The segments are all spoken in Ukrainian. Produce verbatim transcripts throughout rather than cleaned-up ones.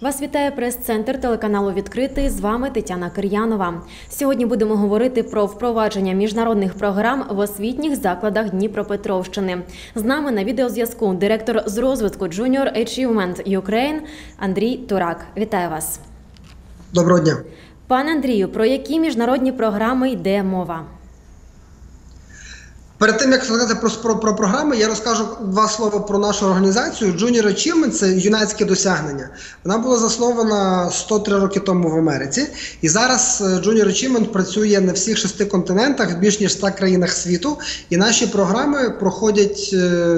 Вас вітає прес-центр телеканалу «Відкритий». З вами Тетяна Кир'янова. Сьогодні будемо говорити про впровадження міжнародних програм в освітніх закладах Дніпропетровщини. З нами на відеозв'язку директор з розвитку Junior Achievement Ukraine Андрій Турак. Вітаю вас. Доброго дня. Пане Андрію, про які міжнародні програми йде мова? Перед тим, як сказати про, про, про програми, я розкажу два слова про нашу організацію. Junior Achievement – це юнацьке досягнення. Вона була заснована сто три роки тому в Америці. І зараз Junior Achievement працює на всіх шести континентах, в більш ніж ста країнах світу. І наші програми проходять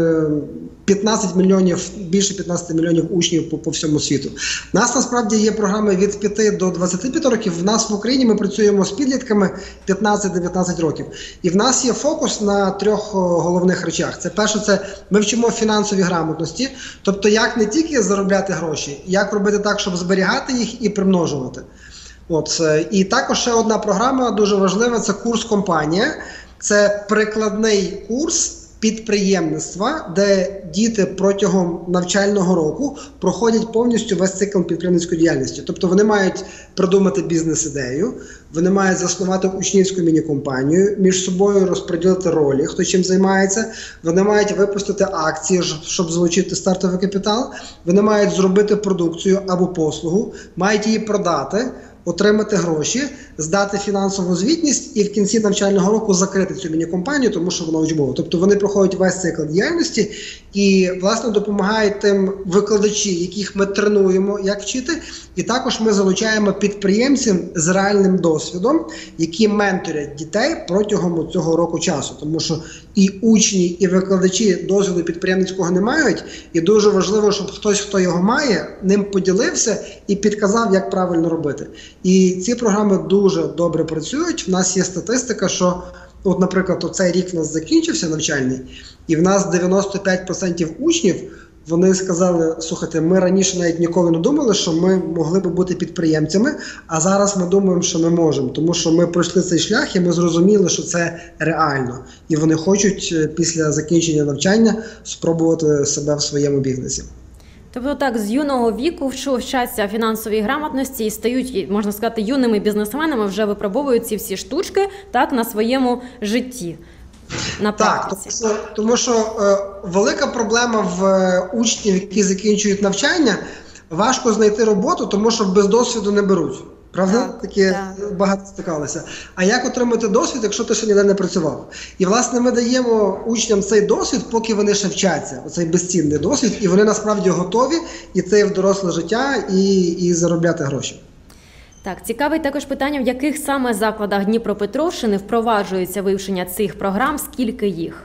п'ятнадцять мільйонів, більше п'ятнадцяти мільйонів учнів по, по всьому світу. У нас насправді є програми від п'яти до двадцяти п'яти років. В нас в Україні ми працюємо з підлітками п'ятнадцять-дев'ятнадцять років. І в нас є фокус на трьох головних речах. Це перше, це ми вчимо фінансові грамотності, тобто як не тільки заробляти гроші, як робити так, щоб зберігати їх і примножувати. От. І також ще одна програма дуже важлива, це курс «Компанія». Це прикладний курс підприємництва, де діти протягом навчального року проходять повністю весь цикл підприємницької діяльності. Тобто вони мають придумати бізнес-ідею, вони мають заснувати учнівську міні-компанію, між собою розподілити ролі, хто чим займається, вони мають випустити акції, щоб залучити стартовий капітал, вони мають зробити продукцію або послугу, мають її продати, отримати гроші, здати фінансову звітність і в кінці навчального року закрити цю міні-компанію, тому що вона учбова. Тобто вони проходять весь цикл діяльності і, власне, допомагають тим викладачі, яких ми тренуємо, як вчити. І також ми залучаємо підприємців з реальним досвідом, які менторять дітей протягом цього року часу. Тому що і учні, і викладачі досвіду підприємницького не мають. І дуже важливо, щоб хтось, хто його має, ним поділився і підказав, як правильно робити. І ці програми дуже добре працюють. В нас є статистика, що, от, наприклад, цей рік в нас закінчився навчальний, і в нас дев'яносто п'ять відсотків учнів, вони сказали, слухайте, ми раніше навіть ніколи не думали, що ми могли би бути підприємцями, а зараз ми думаємо, що ми можемо, тому що ми пройшли цей шлях і ми зрозуміли, що це реально. І вони хочуть після закінчення навчання спробувати себе в своєму бізнесі. Тобто так, з юного віку вчаться фінансовій грамотності і стають, можна сказати, юними бізнесменами, вже випробовують ці всі штучки так, на своєму житті, на практиці. Так, тому що, тому що е, велика проблема в е, учнів, які закінчують навчання, важко знайти роботу, тому що без досвіду не беруть. Правда? Так, Такі так. Багато стикалися. А як отримати досвід, якщо ти ще ніде не працював? І, власне, ми даємо учням цей досвід, поки вони ще вчаться. Оцей безцінний досвід, і вони насправді готові йти в доросле життя і, і заробляти гроші. Так, цікавить також питання, в яких саме закладах Дніпропетровщини впроваджується вивчення цих програм, скільки їх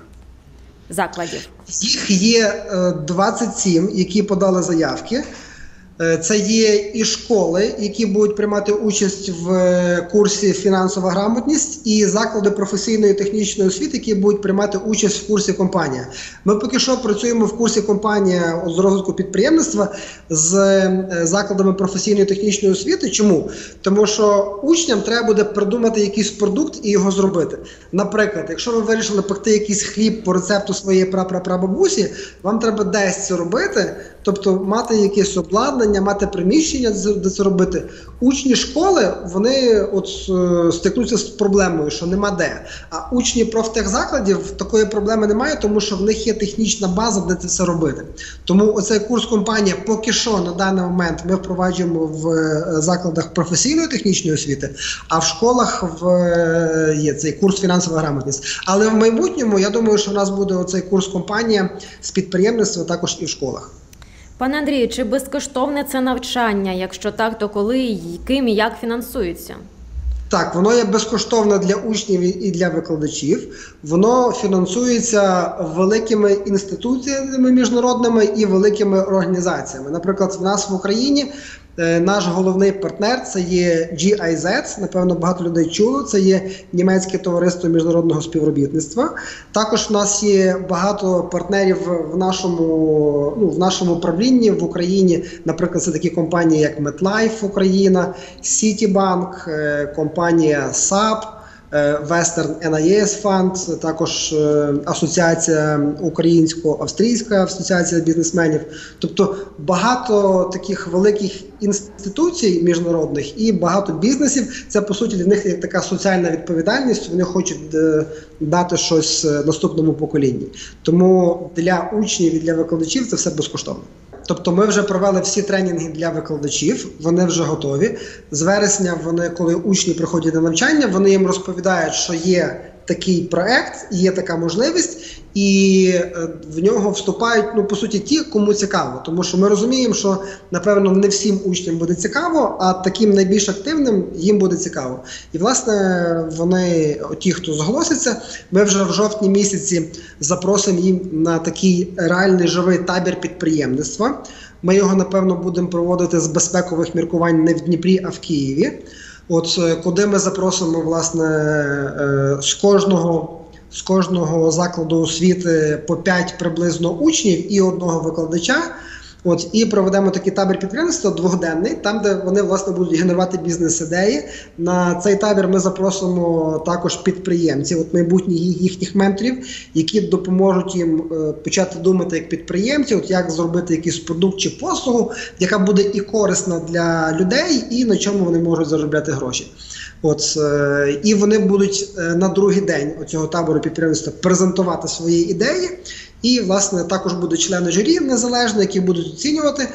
закладів? Їх є двадцять сім, які подали заявки. Це є і школи, які будуть приймати участь в курсі «Фінансова грамотність», і заклади професійної технічної освіти, які будуть приймати участь в курсі «Компанія». Ми поки що працюємо в курсі «Компанія» з розвитку підприємництва з закладами професійної технічної освіти. Чому? Тому що учням треба буде придумати якийсь продукт і його зробити. Наприклад, якщо ви вирішили пекти якийсь хліб по рецепту своєї прапрапрабабусі, вам треба десь це робити, тобто мати якесь обладнання, мати приміщення, де це робити. Учні школи, вони от стикнуться з проблемою, що нема де. А учні профтехзакладів такої проблеми немає, тому що в них є технічна база, де це все робити. Тому оцей курс «Компанія» поки що на даний момент ми впроваджуємо в закладах професійної технічної освіти, а в школах в, є цей курс «Фінансова грамотність». Але в майбутньому, я думаю, що в нас буде оцей курс «Компанія» з підприємництва також і в школах. Пане Андрію, чи безкоштовне це навчання? Якщо так, то коли, ким і як фінансується? Так, воно є безкоштовне для учнів і для викладачів. Воно фінансується великими інституціями міжнародними і великими організаціями. Наприклад, в нас в Україні наш головний партнер – це є джі ай зет, напевно, багато людей чуло, це є німецьке товариство міжнародного співробітництва. Також в нас є багато партнерів в нашому, ну, в нашому управлінні в Україні, наприклад, це такі компанії, як MetLife Україна, Citibank, компанія сап, Western ен ай ес Fund, також асоціація Українсько-Австрійська асоціація бізнесменів. Тобто багато таких великих інституцій міжнародних і багато бізнесів. Це, по суті, для них є така соціальна відповідальність, вони хочуть дати щось наступному поколінню. Тому для учнів і для викладачів це все безкоштовно. Тобто ми вже провели всі тренінги для викладачів, вони вже готові. З вересня вони, коли учні приходять на навчання, вони їм розповідають, що є такий проект, є така можливість, і в нього вступають, ну, по суті, ті, кому цікаво. Тому що ми розуміємо, що, напевно, не всім учням буде цікаво, а таким найбільш активним їм буде цікаво. І, власне, вони, ті, хто зголоситься, ми вже в жовтні місяці запросимо їм на такий реальний живий табір підприємництва. Ми його, напевно, будемо проводити з безпекових міркувань не в Дніпрі, а в Києві. От куди ми запросимо, власне, з кожного, з кожного закладу освіти по п'ять приблизно учнів і одного викладача. От, і проведемо такий табір підприємництва двохденний, там, де вони, власне, будуть генерувати бізнес-ідеї. На цей табір ми запросимо також підприємців, от майбутніх їхніх менторів, які допоможуть їм е, почати думати як підприємці, от як зробити якийсь продукт чи послугу, яка буде і корисна для людей, і на чому вони можуть заробляти гроші. От, е, і вони будуть е, на другий день цього табору підприємництва презентувати свої ідеї. І, власне, також будуть члени журі незалежні, які будуть оцінювати.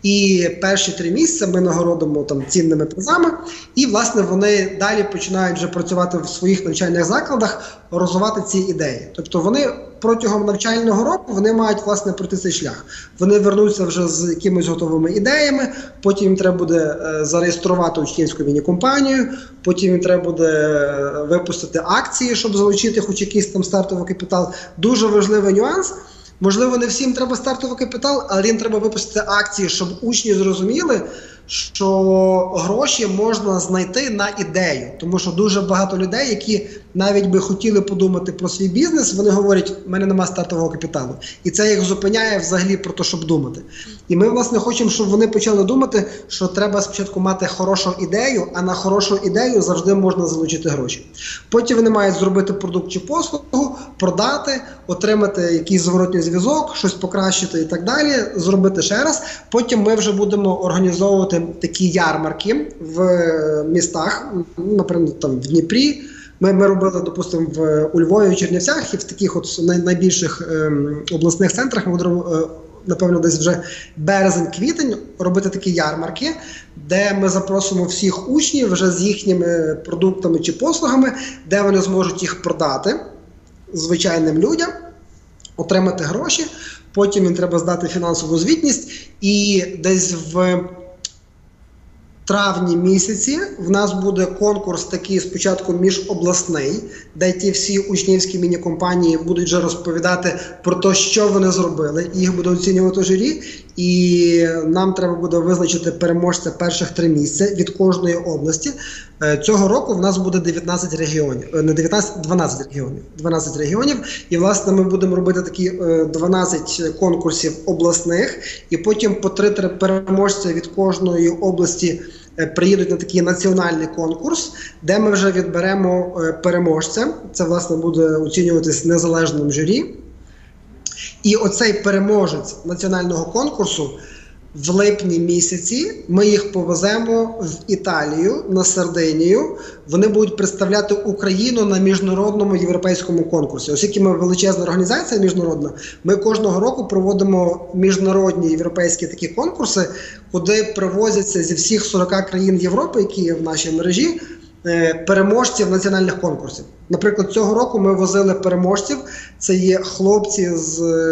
І перші три місяці ми нагородимо там цінними призами. І, власне, вони далі починають вже працювати в своїх навчальних закладах, розвивати ці ідеї. Тобто вони протягом навчального року вони мають, власне, пройти цей шлях. Вони вернуться вже з якимись готовими ідеями, потім їм треба буде е, зареєструвати учнівську міні-компанію, потім їм треба буде е, випустити акції, щоб залучити хоч якийсь там стартовий капітал. Дуже важливий нюанс. Можливо, не всім треба стартовий капітал, але їм треба випустити акції, щоб учні зрозуміли, що гроші можна знайти на ідею. Тому що дуже багато людей, які навіть би хотіли подумати про свій бізнес, вони говорять, в мене немає стартового капіталу. І це їх зупиняє взагалі про те, щоб думати. І ми, власне, хочемо, щоб вони почали думати, що треба спочатку мати хорошу ідею, а на хорошу ідею завжди можна залучити гроші. Потім вони мають зробити продукт чи послугу, продати, отримати якийсь зворотній зв'язок, щось покращити і так далі, зробити ще раз. Потім ми вже будемо організовувати такі ярмарки в містах, наприклад, там в Дніпрі. Ми, ми робили, допустимо, в у Львові, в Чернівцях і в таких от най, найбільших ем, обласних центрах ми будемо, е, напевно, десь вже березень-квітень робити такі ярмарки, де ми запросимо всіх учнів вже з їхніми продуктами чи послугами, де вони зможуть їх продати звичайним людям, отримати гроші, потім їм треба здати фінансову звітність і десь в травні місяці в нас буде конкурс такий спочатку міжобласний, де ті всі учнівські міні-компанії будуть вже розповідати про те, що вони зробили, і їх буде оцінювати журі, і нам треба буде визначити переможця перших три місця від кожної області. Цього року в нас буде дев'ятнадцять регіонів, не дев'ятнадцять, дванадцять регіонів, дванадцять регіонів, і, власне, ми будемо робити такі дванадцять конкурсів обласних, і потім по три переможця від кожної області приїдуть на такий національний конкурс, де ми вже відберемо переможця. Це, власне, буде оцінюватись незалежним журі. І оцей переможець національного конкурсу в липні місяці ми їх повеземо в Італію, на Сардинію. Вони будуть представляти Україну на міжнародному європейському конкурсі. Оскільки ми величезна організація міжнародна, ми кожного року проводимо міжнародні європейські такі конкурси, куди привозяться зі всіх сорока країн Європи, які є в нашій мережі, переможців національних конкурсів. Наприклад, цього року ми возили переможців. Це є хлопці з,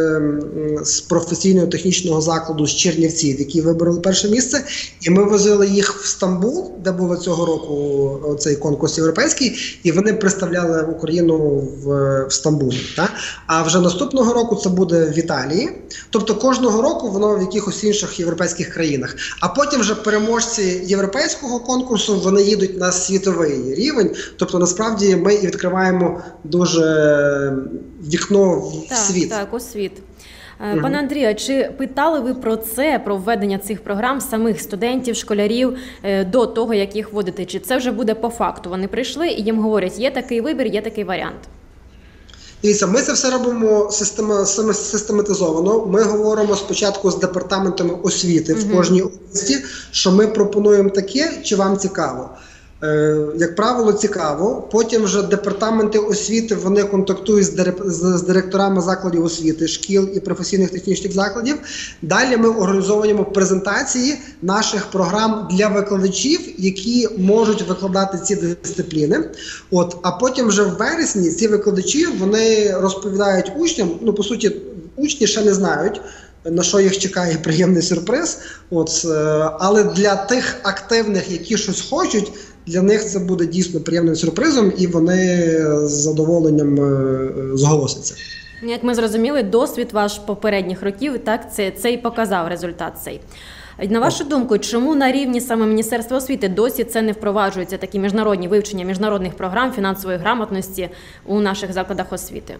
з професійного технічного закладу з Чернівців, які вибороли перше місце. І ми возили їх в Стамбул, де було цього року цей конкурс європейський, і вони представляли Україну в, в Стамбулі. Так? А вже наступного року це буде в Італії. Тобто кожного року воно в якихось інших європейських країнах. А потім вже переможці європейського конкурсу, вони їдуть на світовий рівень. Тобто, насправді, ми і відкриваємо дуже вікно в так, світ. Так, у світ. Пане Андрію, а чи питали ви про це, про введення цих програм самих студентів, школярів до того, як їх вводити? Чи це вже буде по факту? Вони прийшли і їм говорять, є такий вибір, є такий варіант? Дивіться, ми це все робимо систематизовано. Ми говоримо спочатку з департаментами освіти в кожній області, що ми пропонуємо таке, чи вам цікаво. Як правило, цікаво. Потім вже департаменти освіти, вони контактують з директорами закладів освіти, шкіл і професійних технічних закладів. Далі ми організовуємо презентації наших програм для викладачів, які можуть викладати ці дисципліни. От, а потім вже в вересні ці викладачі, вони розповідають учням, ну, по суті, учні ще не знають, на що їх чекає приємний сюрприз. От, але для тих активних, які щось хочуть, для них це буде дійсно приємним сюрпризом, і вони з задоволенням зголосяться. Як ми зрозуміли, досвід ваш попередніх років, так, це, це і показав результат цей. На вашу думку, чому на рівні саме Міністерства освіти досі це не впроваджується, такі міжнародні вивчення міжнародних програм фінансової грамотності у наших закладах освіти?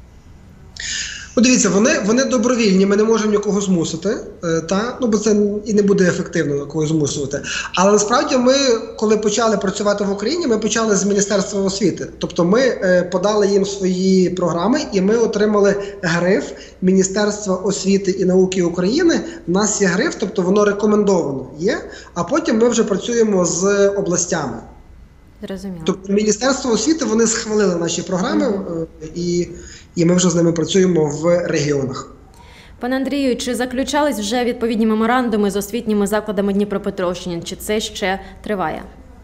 Ну, дивіться, вони, вони добровільні, ми не можемо нікого змусити, та? Ну, бо це і не буде ефективно когось змусувати. Але насправді ми, коли почали працювати в Україні, ми почали з Міністерства освіти. Тобто ми е, подали їм свої програми і ми отримали гриф Міністерства освіти і науки України. У нас є гриф, тобто воно рекомендовано є, а потім ми вже працюємо з областями. Зрозуміло. Тобто Міністерство освіти, вони схвалили наші програми, mm-hmm. і, і ми вже з ними працюємо в регіонах. Пане Андрію, чи заключались вже відповідні меморандуми з освітніми закладами Дніпропетровщини, чи це ще триває?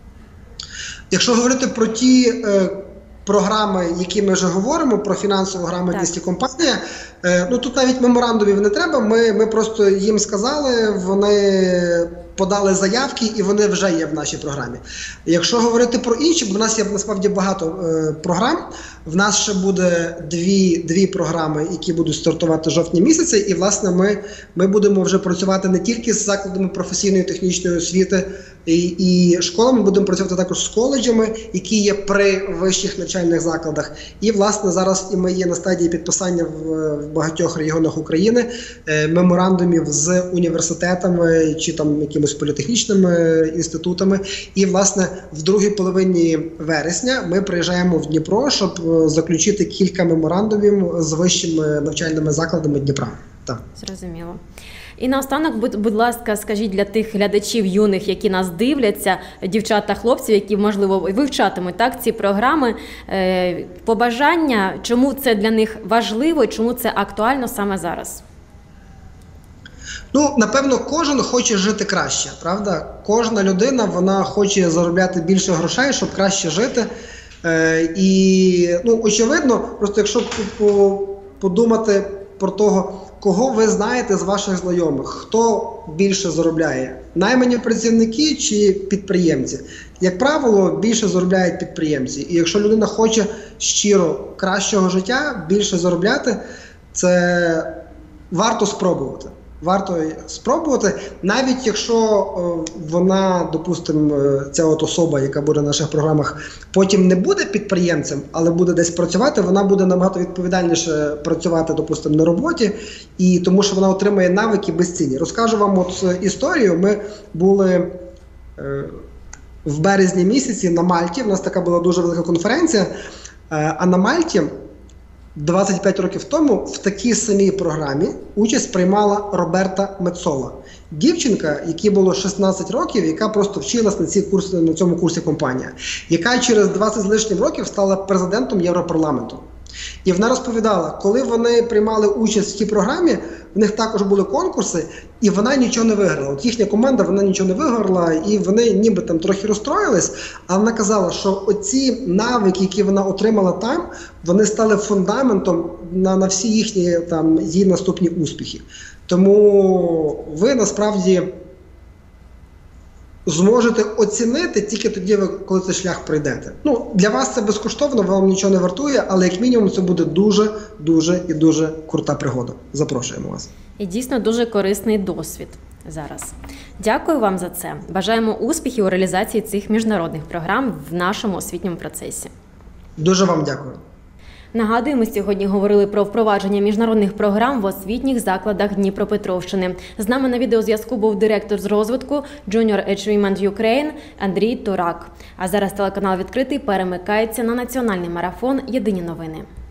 Якщо говорити про ті е, програми, які ми вже говоримо, про фінансову грамотність і компанія, е, ну тут навіть меморандумів не треба, ми, ми просто їм сказали, вони подали заявки і вони вже є в нашій програмі. Якщо говорити про інші, бо в нас є насправді багато е, програм, в нас ще буде дві, дві програми, які будуть стартувати в жовтні місяці, і власне ми, ми будемо вже працювати не тільки з закладами професійної технічної освіти і, і школами, будемо працювати також з коледжами, які є при вищих навчальних закладах. І власне зараз і ми є на стадії підписання в, в багатьох регіонах України е, меморандумів з університетами чи там якимись політехнічними інститутами. І власне в другій половині вересня ми приїжджаємо в Дніпро, щоб заключити кілька меморандумів з вищими навчальними закладами Дніпра. Так. Зрозуміло. І наостанок, будь, будь ласка, скажіть для тих глядачів юних, які нас дивляться, дівчат та хлопців, які, можливо, вивчатимуть так, ці програми, е, побажання, чому це для них важливо, чому це актуально саме зараз? Ну, напевно, кожен хоче жити краще, правда? Кожна людина, вона хоче заробляти більше грошей, щоб краще жити. Е, і, ну, очевидно, просто якщо подумати про того, кого ви знаєте з ваших знайомих, хто більше заробляє? Наймані працівники чи підприємці? Як правило, більше заробляють підприємці. І якщо людина хоче щиро кращого життя, більше заробляти, це варто спробувати. Варто спробувати, навіть якщо е, вона, допустимо, ця от особа, яка буде в наших програмах, потім не буде підприємцем, але буде десь працювати, вона буде набагато відповідальніше працювати, допустимо, на роботі, і тому що вона отримає навики безцінні. Розкажу вам от історію. Ми були е, в березні місяці на Мальті, у нас така була дуже велика конференція, е, а на Мальті двадцять п'ять років тому в такій самій програмі участь приймала Роберта Мецола. Дівчинка, якій було шістнадцять років, яка просто вчилась на, ці курси, на цьому курсі компанія, яка через двадцять з лишнім років стала президентом Європарламенту. І вона розповідала, коли вони приймали участь в цій програмі, в них також були конкурси, і вона нічого не виграла. От їхня команда, вона нічого не виграла, і вони ніби там трохи розстроїлись, а вона казала, що оці навики, які вона отримала там, вони стали фундаментом на, на всі їхні там, її наступні успіхи. Тому ви насправді зможете оцінити тільки тоді, коли цей шлях пройдете. Ну, для вас це безкоштовно, вам нічого не вартує, але як мінімум це буде дуже, дуже і дуже крута пригода. Запрошуємо вас. І дійсно дуже корисний досвід зараз. Дякую вам за це. Бажаємо успіхів у реалізації цих міжнародних програм в нашому освітньому процесі. Дуже вам дякую. Нагадуємо, сьогодні говорили про впровадження міжнародних програм в освітніх закладах Дніпропетровщини. З нами на відеозв'язку був директор з розвитку Junior Achievement Ukraine Андрій Турак. А зараз телеканал «Відкритий» перемикається на національний марафон «Єдині новини».